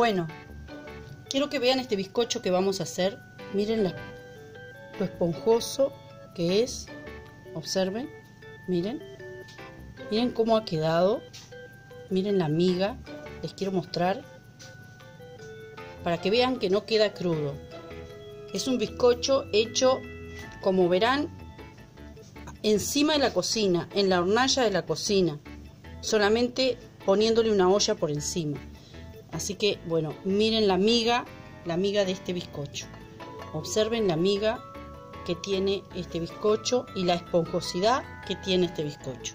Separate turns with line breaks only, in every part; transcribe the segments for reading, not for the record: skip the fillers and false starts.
Bueno, quiero que vean este bizcocho que vamos a hacer. Miren lo esponjoso que es. Observen, miren cómo ha quedado. Miren la miga, les quiero mostrar para que vean que no queda crudo. Es un bizcocho hecho, como verán, encima de la cocina, en la hornalla de la cocina, solamente poniéndole una olla por encima. Así que bueno, miren la miga de este bizcocho. Observen la miga que tiene este bizcocho y la esponjosidad que tiene este bizcocho.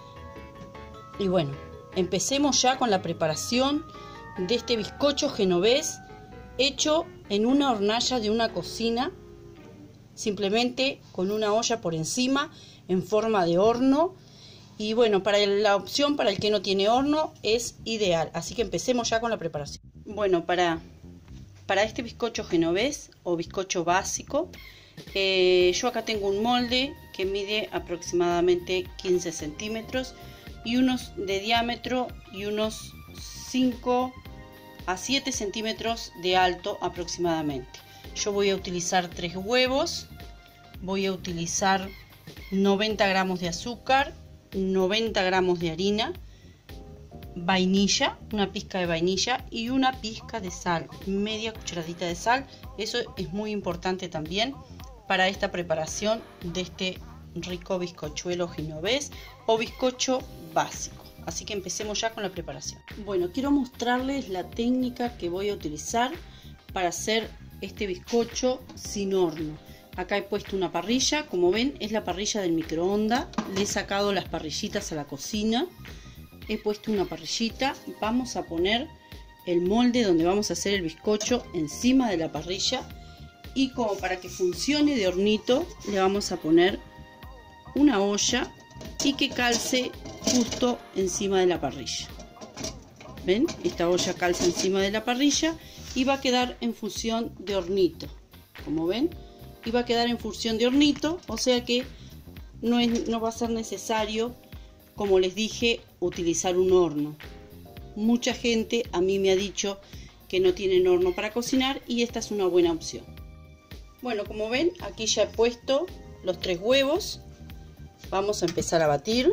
Y bueno, empecemos ya con la preparación de este bizcocho genovés hecho en una hornalla de una cocina, simplemente con una olla por encima en forma de horno. Y bueno, para la opción para el que no tiene horno es ideal. Así que empecemos ya con la preparación. Bueno, para este bizcocho genovés o bizcocho básico, yo acá tengo un molde que mide aproximadamente 15 centímetros y unos de diámetro y unos 5 a 7 centímetros de alto aproximadamente. Yo voy a utilizar 3 huevos, voy a utilizar 90 gramos de azúcar, 90 gramos de harina, vainilla, una pizca de vainilla y una pizca de sal, media cucharadita de sal. Eso es muy importante también para esta preparación de este rico bizcochuelo genovés o bizcocho básico. Así que empecemos ya con la preparación. Bueno, quiero mostrarles la técnica que voy a utilizar para hacer este bizcocho sin horno. Acá he puesto una parrilla, como ven es la parrilla del microondas. Le he sacado las parrillitas a la cocina. He puesto una parrillita. Vamos a poner el molde donde vamos a hacer el bizcocho encima de la parrilla. Y como para que funcione de hornito, le vamos a poner una olla y que calce justo encima de la parrilla. ¿Ven? Esta olla calza encima de la parrilla y va a quedar en función de hornito. Como ven, y va a quedar en función de hornito, o sea que no va a ser necesario, como les dije, utilizar un horno. Mucha gente a mí me ha dicho que no tienen horno para cocinar y esta es una buena opción. Bueno, como ven, aquí ya he puesto los 3 huevos. Vamos a empezar a batir.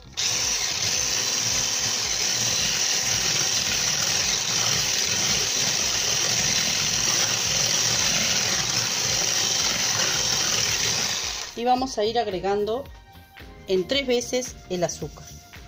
Y vamos a ir agregando en 3 veces el azúcar.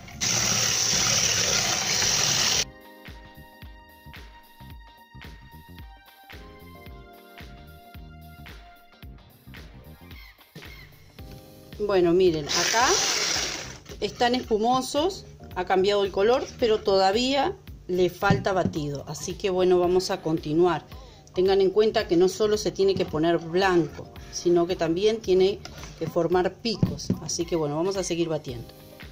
Bueno, miren, acá están espumosos, ha cambiado el color, pero todavía le falta batido. Así que bueno, vamos a continuar. Tengan en cuenta que no solo se tiene que poner blanco, sino que también tiene que formar picos. Así que bueno, vamos a seguir batiendo.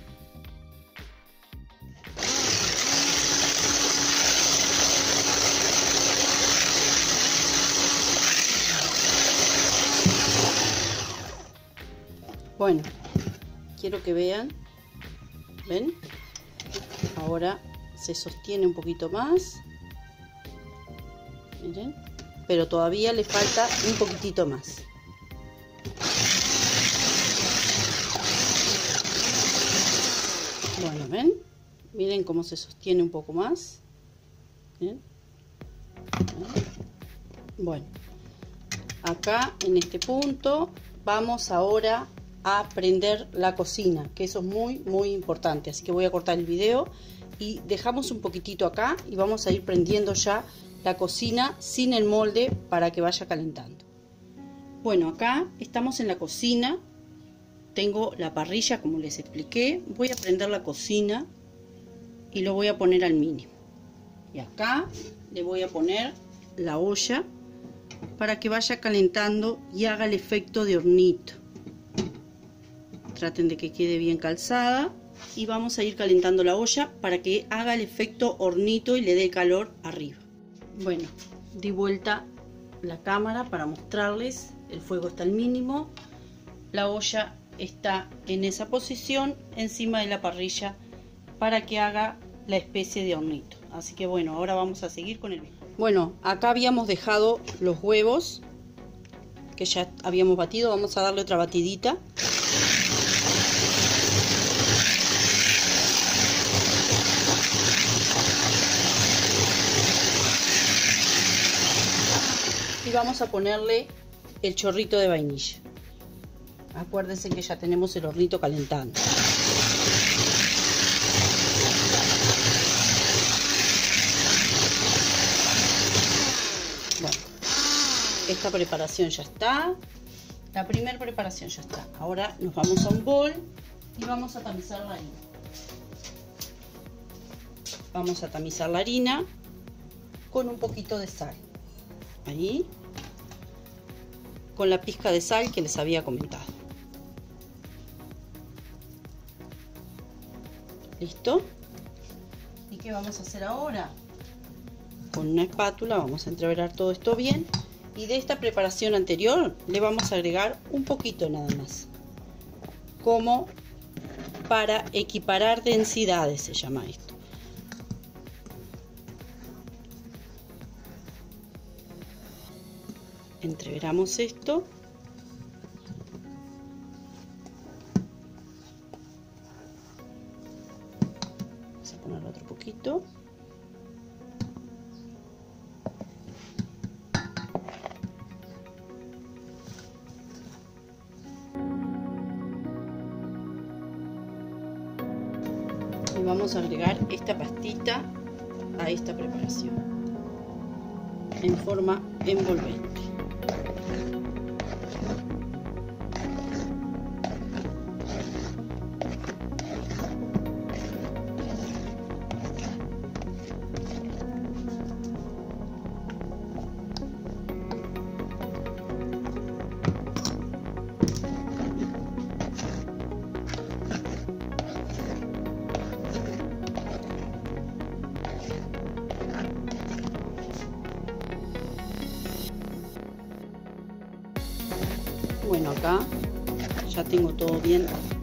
Bueno, quiero que vean, ¿ven? Ahora se sostiene un poquito más, miren, pero todavía le falta un poquitito más. Bueno, ¿ven? Miren cómo se sostiene un poco más. ¿Ven? Bueno, acá en este punto vamos ahora a prender la cocina, que eso es muy importante. Así que voy a cortar el video y dejamos un poquitito acá y vamos a ir prendiendo ya la cocina sin el molde para que vaya calentando. Bueno, acá estamos en la cocina. Tengo la parrilla como les expliqué. Voy a prender la cocina y lo voy a poner al mínimo. Y acá le voy a poner la olla para que vaya calentando y haga el efecto de hornito. Traten de que quede bien calzada y vamos a ir calentando la olla para que haga el efecto hornito y le dé calor arriba. Bueno, di vuelta la cámara para mostrarles. El fuego está al mínimo, la olla está en esa posición encima de la parrilla para que haga la especie de hornito. Así que bueno, ahora vamos a seguir con el bizcocho. Bueno, acá habíamos dejado los huevos que ya habíamos batido. Vamos a darle otra batidita. Y vamos a ponerle el chorrito de vainilla. Acuérdense que ya tenemos el hornito calentando. Bueno, esta preparación ya está. La primera preparación ya está. Ahora nos vamos a un bol y vamos a tamizar la harina. Vamos a tamizar la harina con un poquito de sal. Ahí, con la pizca de sal que les había comentado. ¿Listo? ¿Y qué vamos a hacer ahora? Con una espátula vamos a entreverar todo esto bien. Y de esta preparación anterior le vamos a agregar un poquito nada más. Como para equiparar densidades se llama esto. Entreveramos esto. Vamos a poner otro poquito. Y vamos a agregar esta pastita a esta preparación en forma envolvente. Bueno, acá ya tengo todo bien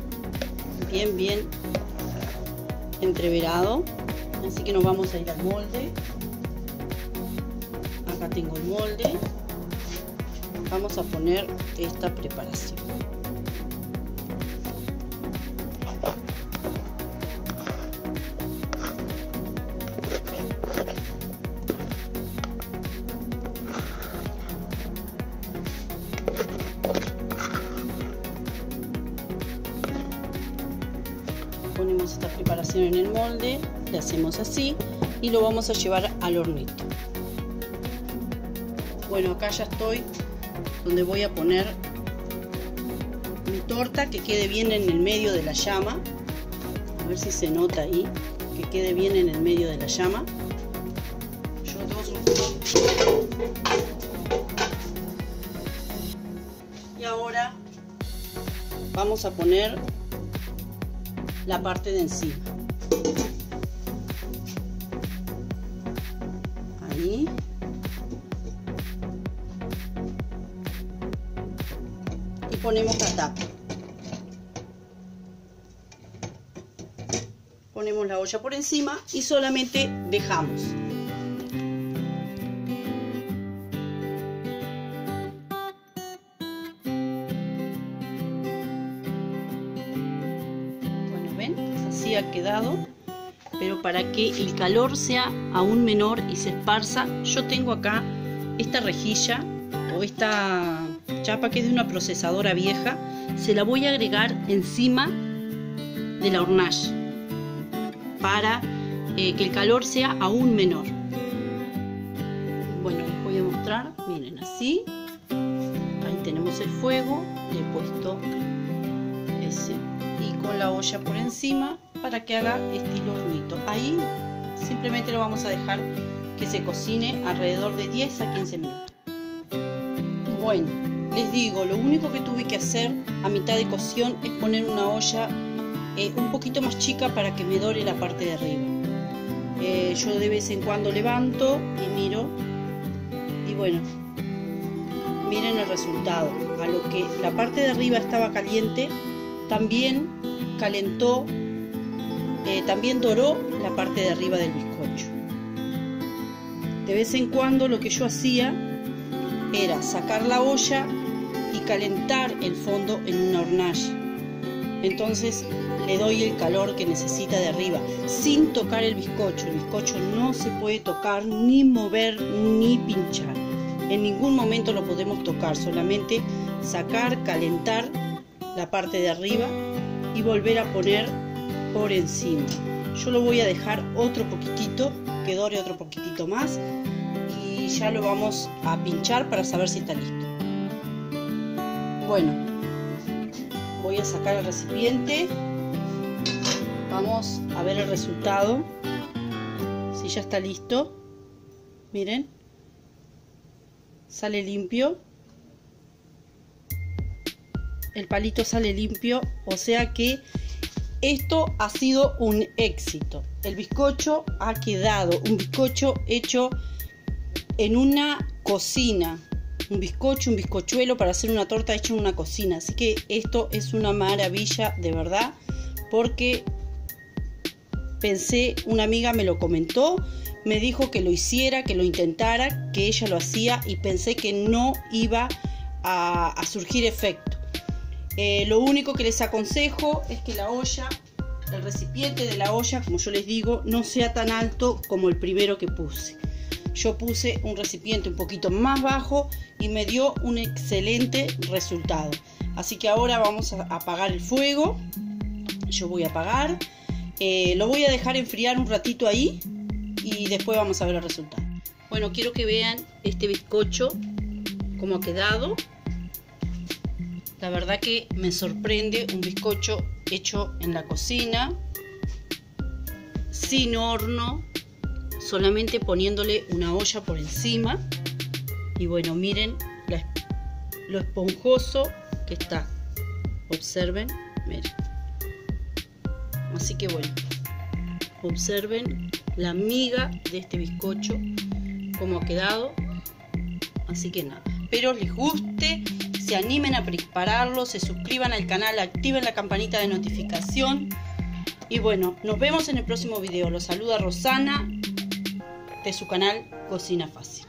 entreverado, así que nos vamos a ir al molde. Acá tengo el molde. Vamos a poner esta preparación. Ponemos esta preparación en el molde, le hacemos así y lo vamos a llevar al hornito. Bueno, acá ya estoy donde voy a poner mi torta, que quede bien en el medio de la llama. A ver si se nota ahí, que quede bien en el medio de la llama. Yo lo tengo. Y ahora vamos a poner la parte de encima. Ahí. Y ponemos la tapa. Ponemos la olla por encima y solamente dejamos. Así ha quedado, pero para que el calor sea aún menor y se esparza, yo tengo acá esta rejilla o esta chapa que es de una procesadora vieja. Se la voy a agregar encima de la hornalla para que el calor sea aún menor. Bueno, les voy a mostrar, miren, así. Ahí tenemos el fuego, le he puesto ese y con la olla por encima para que haga estilo hornito. Ahí simplemente lo vamos a dejar que se cocine alrededor de 10 a 15 minutos. Bueno, les digo, lo único que tuve que hacer a mitad de cocción es poner una olla un poquito más chica para que me dore la parte de arriba. Yo de vez en cuando levanto y miro y bueno, miren el resultado. A lo que la parte de arriba estaba caliente, también calentó, también doró la parte de arriba del bizcocho. De vez en cuando lo que yo hacía era sacar la olla y calentar el fondo en una hornalla. Entonces le doy el calor que necesita de arriba, sin tocar el bizcocho. El bizcocho no se puede tocar, ni mover, ni pinchar. En ningún momento lo podemos tocar, solamente sacar, calentar la parte de arriba y volver a poner por encima. Yo lo voy a dejar otro poquitito, que dore otro poquitito más, y ya lo vamos a pinchar para saber si está listo. Bueno, voy a sacar el recipiente. Vamos a ver el resultado, si ya está listo. Miren, sale limpio. El palito sale limpio, o sea que esto ha sido un éxito. El bizcocho ha quedado un bizcocho hecho en una cocina. Un bizcocho, un bizcochuelo para hacer una torta hecha en una cocina. Así que esto es una maravilla de verdad, porque pensé, una amiga me lo comentó, me dijo que lo hiciera, que lo intentara, que ella lo hacía y pensé que no iba a surgir efecto. Lo único que les aconsejo es que la olla, el recipiente de la olla, como yo les digo, no sea tan alto como el primero que puse. Yo puse un recipiente un poquito más bajo y me dio un excelente resultado. Así que ahora vamos a apagar el fuego. Yo voy a apagar. Lo voy a dejar enfriar un ratito ahí y después vamos a ver el resultado. Bueno, quiero que vean este bizcocho cómo ha quedado. La verdad que me sorprende, un bizcocho hecho en la cocina, sin horno, solamente poniéndole una olla por encima. Y bueno, miren lo esponjoso que está. Observen, miren. Así que bueno, observen la miga de este bizcocho, cómo ha quedado. Así que nada, espero les guste, se animen a prepararlo, se suscriban al canal, activen la campanita de notificación. Y bueno, nos vemos en el próximo video. Los saluda Rosana de su canal Cocina Fácil.